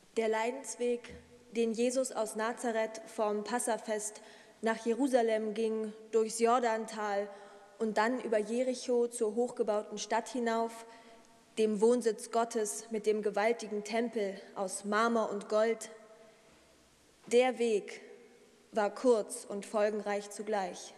Der Leidensweg, den Jesus aus Nazareth vom Passafest nach Jerusalem ging, durchs Jordantal und dann über Jericho zur hochgebauten Stadt hinauf, dem Wohnsitz Gottes mit dem gewaltigen Tempel aus Marmor und Gold. Der Weg war kurz und folgenreich zugleich.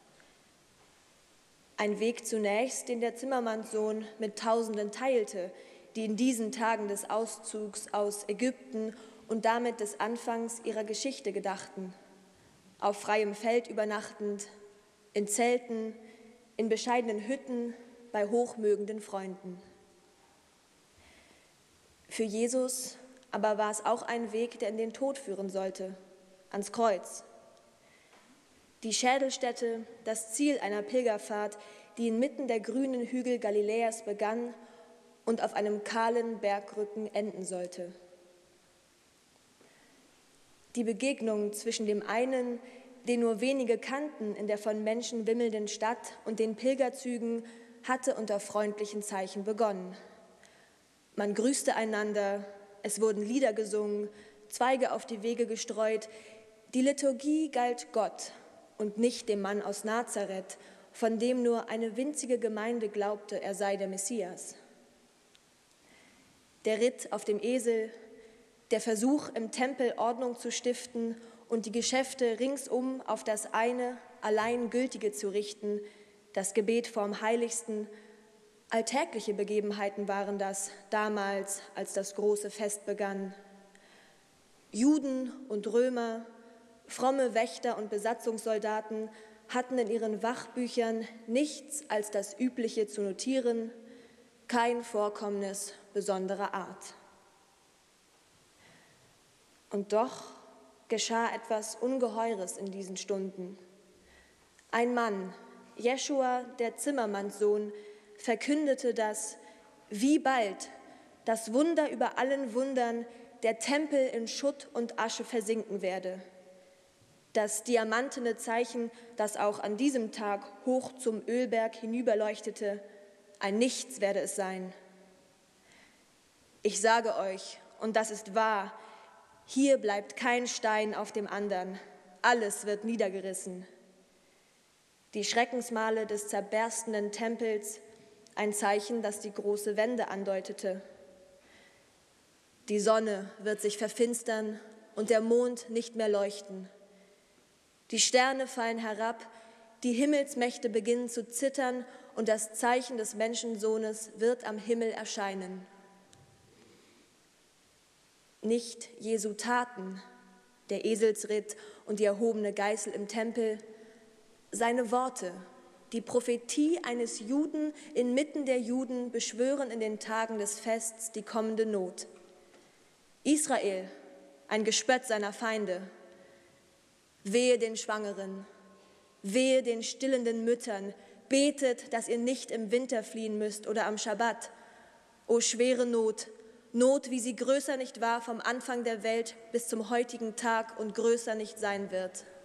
Ein Weg zunächst, den der Zimmermannssohn mit Tausenden teilte, die in diesen Tagen des Auszugs aus Ägypten und damit des Anfangs ihrer Geschichte gedachten, auf freiem Feld übernachtend, in Zelten, in bescheidenen Hütten, bei hochmögenden Freunden. Für Jesus aber war es auch ein Weg, der in den Tod führen sollte, ans Kreuz. Die Schädelstätte, das Ziel einer Pilgerfahrt, die inmitten der grünen Hügel Galiläas begann und auf einem kahlen Bergrücken enden sollte. Die Begegnung zwischen dem einen, den nur wenige kannten, in der von Menschen wimmelnden Stadt und den Pilgerzügen hatte unter freundlichen Zeichen begonnen. Man grüßte einander, es wurden Lieder gesungen, Zweige auf die Wege gestreut. Die Liturgie galt Gott und nicht dem Mann aus Nazareth, von dem nur eine winzige Gemeinde glaubte, er sei der Messias. Der Ritt auf dem Esel, der Versuch, im Tempel Ordnung zu stiften und die Geschäfte ringsum auf das eine, allein Gültige zu richten, das Gebet vorm Heiligsten. Alltägliche Begebenheiten waren das damals, als das große Fest begann. Juden und Römer, fromme Wächter und Besatzungssoldaten hatten in ihren Wachbüchern nichts als das Übliche zu notieren, kein Vorkommnis besonderer Art. Und doch geschah etwas Ungeheures in diesen Stunden. Ein Mann, Jeschua, der Zimmermannssohn, verkündete, dass, wie bald, das Wunder über allen Wundern, der Tempel in Schutt und Asche versinken werde. Das diamantene Zeichen, das auch an diesem Tag hoch zum Ölberg hinüberleuchtete, ein Nichts werde es sein. Ich sage euch, und das ist wahr, hier bleibt kein Stein auf dem anderen, alles wird niedergerissen. Die Schreckensmale des zerberstenden Tempels, ein Zeichen, das die große Wende andeutete. Die Sonne wird sich verfinstern und der Mond nicht mehr leuchten. Die Sterne fallen herab, die Himmelsmächte beginnen zu zittern und das Zeichen des Menschensohnes wird am Himmel erscheinen. Nicht Jesu Taten, der Eselsritt und die erhobene Geißel im Tempel, seine Worte, die Prophetie eines Juden inmitten der Juden beschwören in den Tagen des Fests die kommende Not. Israel, ein Gespött seiner Feinde. Wehe den Schwangeren, wehe den stillenden Müttern, betet, dass ihr nicht im Winter fliehen müsst oder am Schabbat. O schwere Not, Not, wie sie größer nicht war vom Anfang der Welt bis zum heutigen Tag und größer nicht sein wird.